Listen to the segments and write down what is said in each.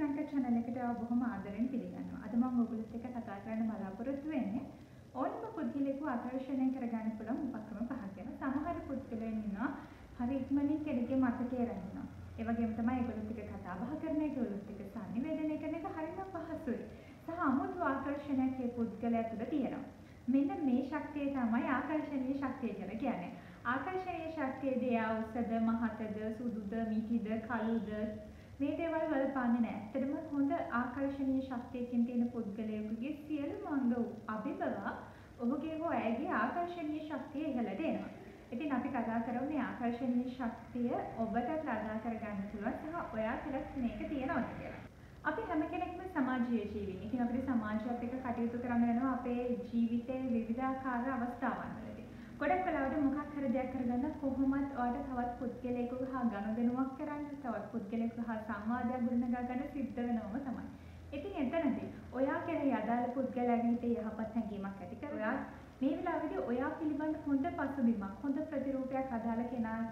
ශ්‍රී Lanka channel එකට බොහොම ආදරෙන් පිළිගන්නවා. අද මම ඔයගොල්ලොත් එක්ක කතා කරන්න බලාපොරොත්තු වෙන්නේ ඕනම පුද්ගලයෙකු ආකර්ෂණය කරගන්න පුළුවන් උපක්‍රම පහක් ගැන. සමහර පුද්ගලයන් ඉන්නවා හරි ඉක්මනින් කෙනෙක්ගේ මතකය රැඳෙනවා. ඒ වගේම තමයි ඒගොල්ලොත් එක්ක කතා බහ කරන එක, ඒගොල්ලොත් එක්ක සංනිවේදනය කරන එක හරිම පහසුයි. සහ අමුතු ආකර්ෂණයක් ඒ පුද්ගලයා තුළ තියෙනවා. මෙන්න මේ ශක්තිය තමයි ආකර්ෂණීය ශක්තිය කියලා කියන්නේ. ආකර්ෂණීය ශක්තියේදී ආ උසද, මහතද, සුදුද, මිහිද, කළුද මේ දේවල් බලපාන්නේ නැහැ. ඇත්තටම හොඳ ආකර්ෂණීය ශක්තියකින් තියෙන පුද්ගලයෙකුගේ සියලුම අංග අභිබවා ඔහුගේ හෝ ඇයගේ ආකර්ෂණීය ශක්තිය ඉහළට එනවා. ඉතින් අපි කතා කරමු මේ ආකර්ෂණීය ශක්තිය ඔබට ළඟා කරගන්න පුළුවන් සහ ඔයා තුළත් මේක තියෙනවද කියලා. අපි හැම කෙනෙක්ම සමාජීය ජීවීන්. ඉතින් අපිට සමාජයත් එක්ක කටයුතු කරන්න වෙනවා අපේ ජීවිතයේ විවිධාකාර අවස්ථාවන් වලදී. ගොඩක් වෙලාවට මොකක් හරි දෙයක් කරගන්න කොහොමත් ඔයාලට තවත් පුද්ගලයෙකු හා ගනුදෙනුවක් කරන්න, තවත් පුද්ගලයෙකු හා සංවාදයක් ගොඩනගා ගන්න සිද්ධ වෙනවම තමයි. ඉතින් එතනදී ඔයා කෙරෙහි අදාළ පුද්ගලයාගේ හිතේ යහපත් හැඟීමක් ඇති කර ඔයා මේ වෙලාවේදී ඔයා පිළිබඳ හොඳ පසුබිමක්, හොඳ ප්‍රතිරූපයක් අදාළ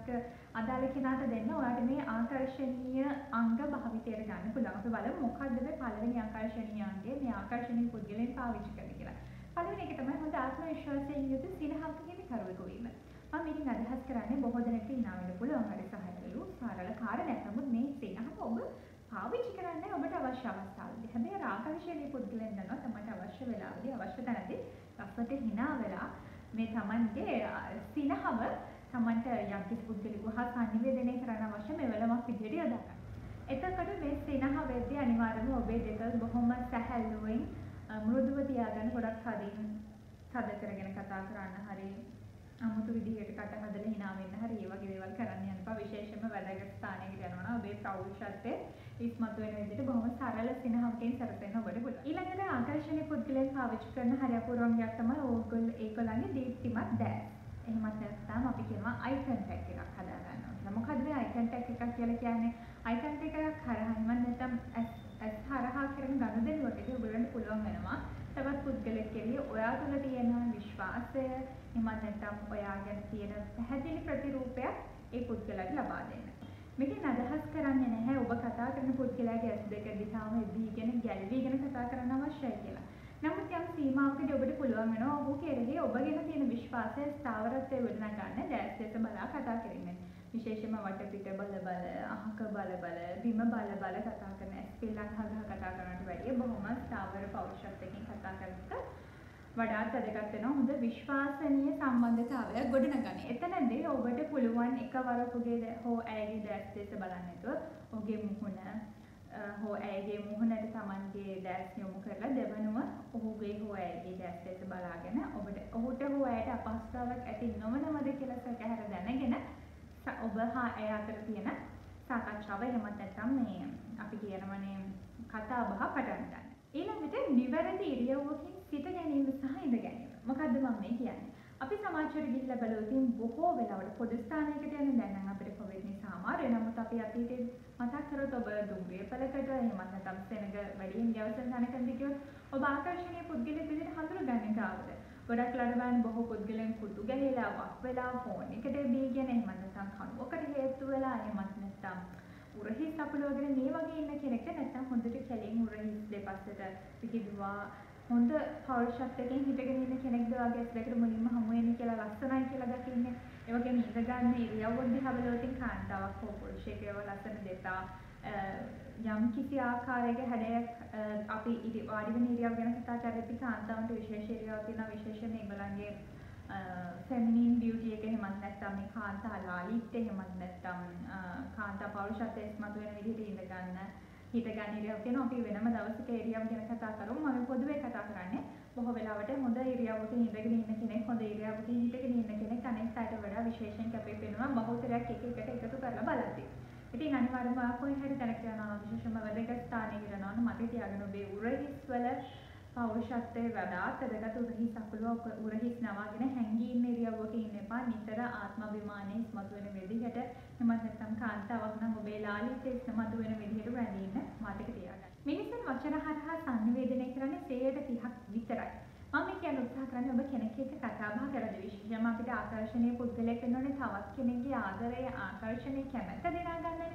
කෙනාට දෙන්න ඔයාට මේ ආකර්ෂණීය අංග භාවිතයට ගන්න පුළුවන්. අපි බලමු මොකක්ද මේ පළවෙනි ආකර්ෂණීය අංගය මේ ආකර්ෂණීය පුද්ගලයන් පාවිච්චි කරන්නේ කියලා. පළවෙනි එක තමයි හොඳ ආත්ම විශ්වාසයෙන් යුතු සිනහවක හිමිකරුවෙකු වීම. මම මේකෙන් අදහස් කරන්නේ බොහෝ දෙනෙක්ට hina වෙන්න පුළුවන් හරි සහජලු සරල කාරණයක්. නමුත් මේ සිනහව ඔබ පාවිච්චි කරන්නේ ඔබට අවශ්‍ය අවස්ථාවලදී. හැබැයි ආකර්ෂණීය පුද්ගලයන් දන්නවා තමයි අවශ්‍ය වෙලාවදී අවශ්‍ය තැනදී රසට hina වෙලා මේ Tamanගේ සිනහව Tamanට යම්කිසි පුද්ගලෙකු හා සංනිවේදනය කරන්න අවශ්‍ය මෙවලමක් විදිහට යොදා ගන්න. එතකොට මේ සිනහවේදී අනිවාර්යයෙන්ම ඔබේ දෙක බොහොම සැහැල්ලුවෙන් මෘදුව තියාගන්න ගොඩක් හදින් තද කරගෙන කතා කරන්න හරි අමුතු විදිහට කට හදලා hina වෙන්න හරි ඒ වගේ දේවල් කරන්න යන්න එපා. විශේෂයෙන්ම වැදගත් ස්ථානයකට යනවා නම් ඔබේ පෞරුෂත්වයේ ඉස්මතු වෙන විදිහට බොහොම සරල සිනහවකින් සැරසෙන්න ඔබට පුළුවන්. ඊළඟට ආකර්ෂණීය පුද්ගලයන් පාවිච්චි කරන හරි අපූර්වංගයක් තමයි ඒගොල්ලන්ගේ දීප්තිමත් දැස්. එහෙමත් නැත්නම් අපි කියනවා අයි කන්ටැක්ට් එකක් හදා ගන්නවා කියලා. මොකද මේ අයි කන්ටැක්ට් එකක් කියලා කියන්නේ අයි කන්ටැක්ට් එකක් හරහා නැත්නම් ඇස් හරහා කරන ගනුදෙනුවකදී ඔයගොල්ලන්ට පුළුවන් වෙනවා තවත් පුද්ගලෙක් කෙරෙහි ඔයා තුළ තියෙන විශ්වාසය එහෙමත් නැත්නම් ඔයා ගැන තියෙන පැහැදිලි ප්‍රතිරූපයක් ඒ පුද්ගලයාට ලබා දෙන්න. මේකෙන් අදහස් කරන්නේ නැහැ ඔබ කතා කරන පුද්ගලයාගේ ඇස් දෙක දිහාම එදීගෙන ගැළවීගෙන කතා කරන්න අවශ්‍යයි කියලා. නමුත් යම් සීමාවකදී ඔබට පුළුවන් වෙනවා ඔහු කෙරෙහි ඔබ ගැන තියෙන විශ්වාසය ස්ථාවරත්වය ගොඩනගන්න දැස් දෙස බලා කතා කිරීමෙන්. විශේෂයෙන්ම වටපිට බල අහක බල බිම බල කතා කරන ඇස් පිල්ලක් හදා කතා කරනට වැඩිය බොහොම ස්ථාවර පෞරුෂත්වයකින් කතා කරනක වඩාත් වැදගත් වෙනවා හොඳ විශ්වාසනීය සම්බන්ධතාවයක් ගොඩනගන්න. එතනදී ඔබට පුළුවන් එකවර ඔහුගේ හෝ ඇයගේ දැස් දෙස බලන්න නැතුව ඔහුගේ මුහුණ හෝ ඇයගේ මුහුණට Tamanගේ දැස් යොමු කරලා දෙවනුව ඔහුගේ හෝ ඇයගේ දැස් දෙස බලාගෙන ඔහුට හෝ ඇයට අපහසුතාවක් ඇති නොවනවද කියලා සැකහැර දැනගෙන ඔබ හා ඇය අතර තියෙන සාකච්ඡාව එහෙමත් නැත්නම් මේ අපි කියනවනේ කතා බහ පටන් ගන්න. ඊළඟට නිවැරදි ඉරියව්වකින් සිට ගැනීම සහ ඉඳ ගැනීම. මොකද්ද මම මේ කියන්නේ? අපි සමාජයට ගිහිල්ලා බලුවොත් බොහෝ වෙලාවට පොදු ස්ථානයකට යන දැන් නම් අපිට කොවිඩ් නිසා අමාරුයි. නමුත් අපි අතීතයේ මතක් කරොත් ඔබ දුම්රිය පළකට එහෙමත් නැත්නම් සෙනග වැඩියෙන් ගැවසෙන තැනකදී කියොත් ඔබ ආකර්ෂණීය පුද්ගලයෙක් විදිහට හඳුනගන්නේ කාවද? ගොඩක් ලඩවන් බොහෝ පුද්ගලයන් කුතු ගැහිලා වක් වෙලා ෆෝන් එකට බීගෙන එහෙමත් නැත්නම් කණුවකට හේතු වෙලා එහෙමත් නැත්නම් උරහිස් අපලවගෙන මේ වගේ ඉන්න කෙනෙක්ට නැත්නම් හොඳට කැලින් උරහිස් දෙපස්සට පිටිදුවා හොඳ පෞරුෂත්වයෙන් හිටගෙන ඉන්න කෙනෙක්ද වගේ ඇස් දෙකට මුලින්ම හමු වෙන්නේ කියලා ලස්සනයි කියලා දකින්නේ. ඒ වගේම ඉඳ ගන්න ඉරියව්ව දිහා බලුවොත් කාන්තාවක් හෝ පුරුෂයෙක්ව ලස්සන දෙතා යම් කිසි ආකාරයක හැඩයක් අපි වාඩි වෙන ඉරියව් ගැන කතා කරද්දී කාන්තාවන්ට විශේෂ ඉරියව් තියෙනවා. විශේෂයෙන් ඒගොල්ලන්ගේ ෆෙමිනින් බියුටි එක එහෙමත් නැත්නම් මේ කාන්තා ලාලිත්‍ය එහෙමත් නැත්නම් කාන්තා පෞරුෂත්වයේ ඉස්මතු වෙන විදිහට ඉඳ ගන්න හිත ගන්න ඉරියව් තියෙනවා. අපි වෙනම දවසක ඉරියව් ගැන කතා කරමු. මම පොදුවේ කතා කරන්නේ බොහෝ වෙලාවට හොඳ ඉරියව්වක ඉඳගෙන ඉන්න කෙනෙක් හොඳ ඉරියව්වක හිටගෙන ඉන්න කෙනෙක් අනෙක් අයට වඩා විශේෂයෙන් කැපී පෙනෙනවා බහුතරයක් එක එකට එකතු කරලා බලද්දී. ඉතින් අනිවාර්යයෙන්ම කොයි හරි තැනක යනවා විශේෂයෙන්ම වැදගත් ස්ථානයකට යනවා නම් මතක තියාගන්න ඔබේ උරහිස් වල පෞරුෂත්වයේ වඩාත් වැදගත් උරහිස් අකුල උරහිස් නවාගෙන හැංගී ඉන්න ඉරියව්වක ඉන්න එපා. නිතර ආත්මාභිමානයේ ඉස්මතු වෙන විදිහට එහෙමත් නැත්නම් කාන්තාවක් නම් ඔබේ ලාලිත්‍ය ඉස්මතු වෙන විදිහට රැඳී ඉන්න මතක තියාගන්න. මිනිසුන් වචන හරහා සංනිවේදනය කරන්නේ 30% විතරයි. මම කියන උත්සාහ කරන්නේ ඔබ කෙනෙක් එක්ක කතා බහ කරද්දී විශේෂයෙන්ම අපිට ආකර්ෂණීය පුද්ගලයෙක් වෙනෝනේ තවත් කෙනෙක්ගේ ආදරය ආකර්ෂණය කැමැත්ත දෙනා ගන්නනේ.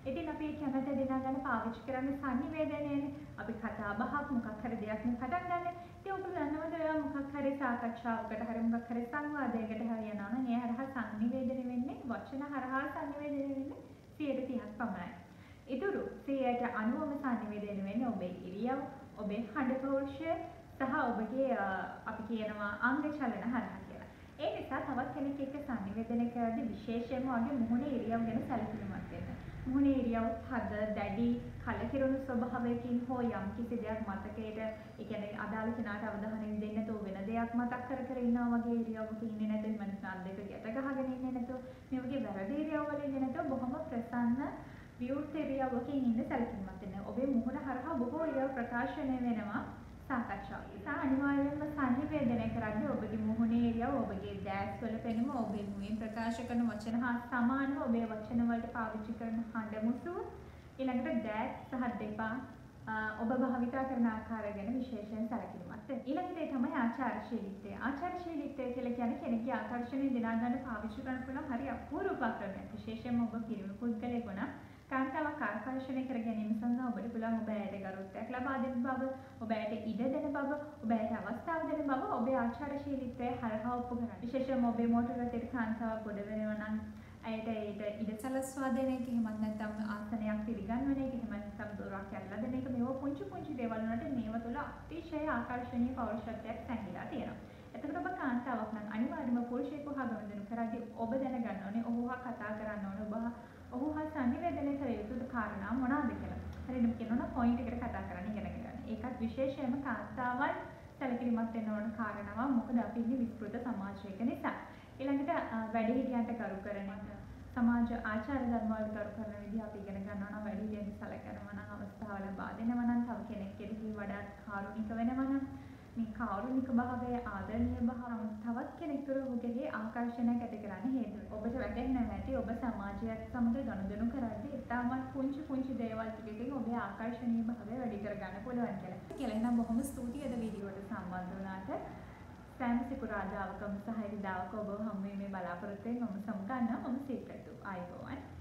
ඉතින් අපි කැමැත්ත දිනා ගන්න පාවිච්චි කරන්නේ sannivedanaනේ. අපි කතා බහක් මොකක් හරි දෙයක් නේ පටන් ගන්න. ඉතින් ඔබ දන්නවද ඔයා මොකක් හරි සාකච්ඡාවකට හරි මොකක් හරි සංවාදයකට හරි යනවා නම් ඒ හරහා sannivedana වෙන්නේ වචන හරහා sannivedana වෙන්නේ 30% පමණයි. ඉතුරු 90%ම sannivedana වෙන්නේ ඔබේ ඉරියව්, ඔබේ හඬ පෞරුෂය සහ ඔබගේ අපි කියනවා අංග චලන හරහා කියලා. ඒ නිසා තවත් කෙනෙක් එක්ක sannivedana කරද්දී විශේෂයෙන්ම වගේ මුහුණේ ඉරියව් ගැන සැලකිලිමත් වෙන්න. මුහුණේ ඉරියව් හද දැඩි කලකිරුණු ස්වභාවයකින් හෝ යම් කිසි දෙයක් මතකයට ඒ කියන්නේ අදාළ කෙනාට අවධානය දෙන්න නැතුව වෙන දෙයක් මතක් කර කර ඉන්නවා වගේ ඉරියව්වක ඉන්නේ නැත්නම් මනසත් දෙක ගැට ගහගෙන ඉන්නේ නැතුව මේ වගේ වැරදි ඉරියව් වල ඉන්නේ නැතුව බොහොම ප්‍රසන්න විවෘත ඉරියව්වකින් ඉන්න සැලකිලිමත් වෙන්න. ඔබේ මුහුණ හරහා බොහෝ ඉරියව් ප්‍රකාශනය වෙනවා සාකච්ඡාව. ඒ අනිවාර්යයෙන්ම sannivedana කරද්දී ඔබගේ මුහුණේ ඉරියව්, ඔබගේ දැස් වල පෙනුම, ඔබේ මුවින් ප්‍රකාශ කරන වචන හා සමානව ඔබේ වචන වලට පාවිච්චි කරන හඬ මුසුව, ඊළඟට දැස් සහ දෙපා ඔබ භාවිතා කරන ආකාරය ගැන විශේෂයෙන් සැලකිලිමත් වෙන්න. ඊළඟට ඒ තමයි ආචාරශීලීත්වය. ආචාරශීලීත්වය කියලා කියන්නේ කෙනෙක්ගේ ආකර්ෂණය දිනා ගන්න පාවිච්චි කරන පුළුවන් හරි අපූර්ව උපක්‍රමයක්. විශේෂයෙන්ම ඔබ පිරිමි පුද්ගලයෙකු නම් කාන්තාවක් ආකර්ෂණය කර ගැනීම සඳහා ඔබට පුළුවන් ඔබ ඇයට ගරුත්වයක් ලබා දෙන බව, ඔබ ඇයට ඉඩ දෙන බව, ඔබ ඇයට අවස්ථාව දෙන බව ඔබේ ආචාරශීලීත්වය හරහා ඔප්පු කරන්න. විශේෂයෙන්ම ඔබේ මෝටර රථයට කාන්තාවක් ගොඩ වෙනවා නම් ඇයට ඉඩ සලස්වා දෙන එක, එහෙමත් නැත්නම් ආසනයක් පිළිගන්වන එක, එහෙමත් නැත්නම් දොරක් ඇරලා දෙන එක, මේවා පුංචි පුංචි දේවල් වලට මේව තුළ අතිශය ආකර්ෂණීය පෞරුෂත්වයක් සැඟිලා තියෙනවා. එතකොට ඔබ කාන්තාවක් නම් අනිවාර්යයෙන්ම පුරුෂයෙකු හා ගනුදෙනු කරද්දී ඔබ දැනගන්න ඕනේ, ඔහු හා කතා කරන්න ඕනේ, ඔහු හා sannivedana කළ යුතු කාරණා මොනවාද කියලා. හරියටම කියනවා පොයින්ට් එකට කතා කරන්න ඉගෙන ගන්න. ඒකත් විශේෂයෙන්ම කාන්තාවන් සැලකිලිමත් වෙන්න ඕන කාරණාවක්. මොකද අපි ඉන්නේ විස්තෘත සමාජයක නිසා. ඊළඟට වැඩිහිටියන්ට කරු කරන සමාජ ආචාර ධර්ම වලට කරු කරන විදිහ අපි ඉගෙන ගන්නවා නම් වැඩිහිටියන්ට සැලකනවා නම් අවස්ථාව ලබා දෙනවා නම් තව කෙනෙක් කෙරෙහි වඩාත් කාරුණික වෙනවා නම් මේ කාරුණික භාවය ආදරණීය භාවය තවත් කෙනෙක් තුළ ඔහුගේ ආකර්ෂණයක් ඇති කරන්න හේතුයි. ඔබට වැටහෙනවා ඇති ඔබ සමාජයත් සමග ගනුදෙනු කරද්දී ඉතාමත් පුංචි දේවල් ටිකකින් ඔබේ ආකර්ෂණීය භාවය වැඩි කර ගන්න පුළුවන් කියලා. එහෙනම් බොහොම ස්තුතියි අද වීඩියෝවට සම්බන්ධ වුණාට. සෑම සිකුරාදාවකම සහ ඉරිදාවක ඔබ හමු වීමේ බලාපොරොත්තු වෙමින් මම සමුගන්නවා. මම සීක්‍රට් ආයුබෝවන්.